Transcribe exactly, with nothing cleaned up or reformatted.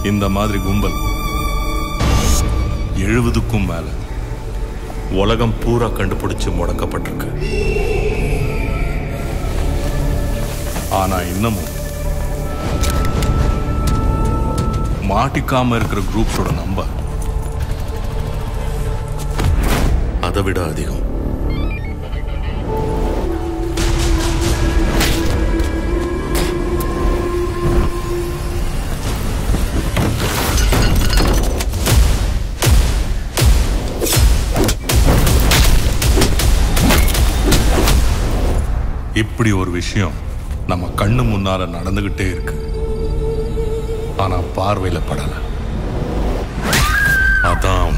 இந்த மாதிரி கும்பல் எழுபதுக்கும் மேல உலகம் பூரா கண்டுபிடிச்சு முடக்கப்பட்டிருக்கு. ஆனா இன்னமும் மாட்டிக்காம இருக்கிற குரூப்ஸோட நம்பர் அதை விட அதிகம். இப்படி ஒரு விஷயம் நம்ம கண்ணு முன்னால நடந்துகிட்டே இருக்கு. ஆனா பார்வையில படல. அதான்